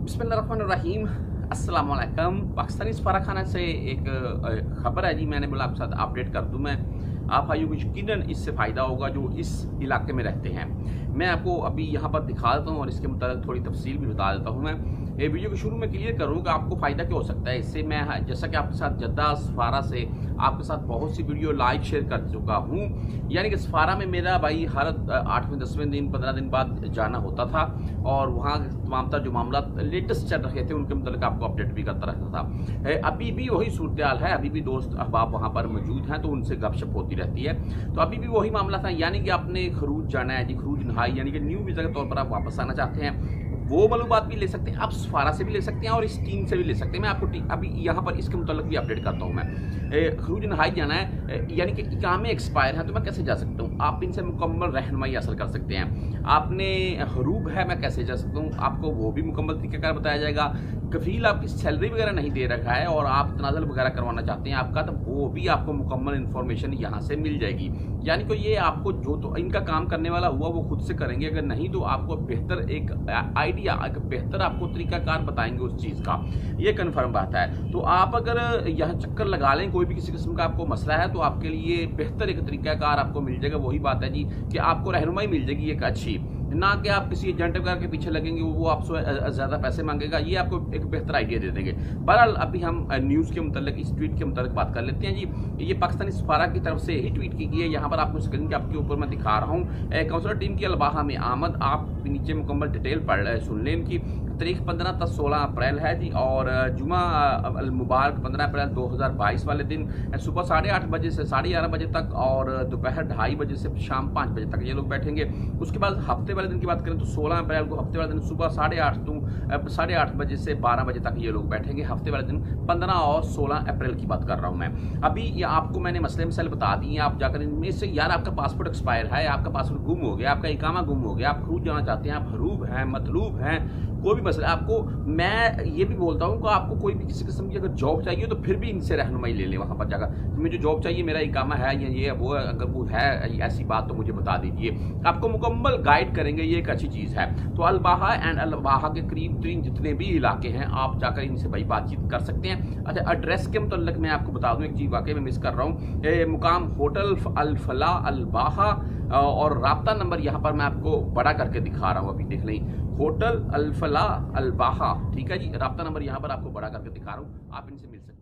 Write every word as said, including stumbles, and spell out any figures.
बिस्मिल्लाहिर्रहमानिर्रहीम। अस्सलाम वालेकुम। पाकिस्तानी सफारा खाना से एक खबर है जी, मैंने बोला आपके साथ अपडेट कर दूं। मैं आप भाइयों को यकीनन इससे फ़ायदा होगा जो इस इलाके में रहते हैं। मैं आपको अभी यहाँ पर दिखा देता हूँ और इसके मुताबिक थोड़ी तफसील भी बता देता हूँ। मैं ये वीडियो के शुरू में क्लियर करूँ कि आपको फ़ायदा क्या हो सकता है इससे। मैं जैसा कि आपके साथ जद्दा सफारा से आपके साथ बहुत सी वीडियो लाइव शेयर कर चुका हूँ, यानी कि सफारा में मेरा भाई हर आठवें दसवें दिन पंद्रह दिन बाद जाना होता था और वहाँ तमाम जो मामला लेटेस्ट चल रहे थे उनके मतलब आपको अपडेट भी करता रहता था। अभी भी वही सूरत हाल है, अभी भी दोस्त अहबाब वहाँ पर मौजूद हैं तो उनसे गपशप होती रहती है। तो अभी भी वही मामला था, यानी कि आपने खरूज जाना है जी, खरूज नहाई यानी कि न्यू वीज़ा के तौर पर आप वापस आना चाहते हैं, वो मालूमात भी ले सकते हैं आप, सफारा से भी ले सकते हैं और इस टीम से भी ले सकते हैं। मैं आपको अभी यहाँ पर इसके मुताल्लिक भी अपडेट करता हूँ। मैं खरूज नहाई जाना है यानी कि इकामे एक्सपायर है तो मैं कैसे जा सकता हूँ, आप इनसे मुकम्मल रहनुमाई हासिल कर सकते हैं। आपने हरूब है, मैं कैसे जा सकता हूँ, आपको वो भी मुकम्मल तरीक़ाकार बताया जाएगा। कफील आपकी सैलरी वगैरह नहीं दे रखा है और आप तनाज़ुल वगैरह करवाना चाहते हैं आपका, तो वो भी आपको मुकम्मल इन्फॉर्मेशन यहाँ से मिल जाएगी। यानी कि ये आपको जो तो इनका काम करने वाला हुआ वो खुद से करेंगे, अगर नहीं तो आपको बेहतर एक आइडिया, एक बेहतर आपको तरीकाकार बताएंगे उस चीज़ का, ये कन्फर्म बात है। तो आप अगर यहाँ चक्कर लगा लें, कोई भी किसी किस्म का आपको मसला है तो आपके लिए बेहतर एक तरीकाकार आपको मिल जाएगा। वही बात है जी कि आपको रहनुमाई मिल जाएगी एक अच्छी, ना कि आप किसी एजेंट वगैरह के पीछे लगेंगे वो आपसे ज़्यादा पैसे मांगेगा, ये आपको एक बेहतर आइडिया दे देंगे। बहरहाल अभी हम न्यूज़ के मुताल्लिक इस ट्वीट के मुताल्लिक बात कर लेते हैं जी। ये पाकिस्तानी सफारा की तरफ से ही ट्वीट की गई है, यहाँ पर आपको स्क्रीन के आपके ऊपर मैं दिखा रहा हूँ। काउंसलर टीम की अलबाहा में आमद, आप नीचे मुकम्मल डिटेल पढ़ सुन लें इनकी। तारीख पंद्रह तक सोलह अप्रैल है जी और जुमा अल मुबारक पंद्रह अप्रैल दो हज़ार बाईस वाले दिन सुबह साढ़े आठ बजे से साढ़े ग्यारह बजे तक और दोपहर ढाई बजे से शाम पाँच बजे तक ये लोग बैठेंगे। उसके बाद हफ्ते वाले दिन की बात करें तो सोलह अप्रैल को हफ्ते वाले दिन सुबह साढ़े आठ तो साढ़े आठ बजे से बारह बजे तक ये लोग बैठेंगे। हफ्ते वाले दिन पंद्रह और सोलह अप्रैल की बात कर रहा हूँ मैं। अभी ये आपको मैंने मसले मसाइल बता दिए, आप जाकर इनमें से, यार आपका पासपोर्ट एक्सपायर है, आपका पासपोर्ट गुम हो गया, आपका इकामा गुम हो गया, आप खरूज जाना चाहते हैं, आप हरूब हैं, मतलूब हैं, कोई भी मसला आपको, मैं ये भी बोलता हूँ कि आपको कोई भी किसी किस्म की अगर जॉब चाहिए तो फिर भी इनसे रहनुमाई ले लें वहाँ पर जाकर। मुझे जॉब चाहिए, मेरा इकामा है या ये वो, अगर वो है ऐसी बात तो मुझे बता दीजिए, आपको मुकम्मल गाइड करेंगे, ये एक अच्छी चीज़ है। तो अलबाहा एंड अलबाहा के करीब तरीन जितने भी इलाके हैं आप जाकर इनसे भाई बातचीत कर सकते हैं। अच्छा, एड्रेस के मुतल्लिक मैं आपको बता दूँ एक चीज़ वाकई में मिस कर रहा हूँ, मुकाम होटल अल फला अलबाहा और राब्ता नंबर यहाँ पर मैं आपको बड़ा करके दिखा रहा हूँ, अभी देख लें, होटल अल फला अलबाहा, ठीक है जी। राब्ता नंबर यहाँ पर आपको बड़ा करके दिखा रहा हूँ, आप इनसे मिल सकते हैं।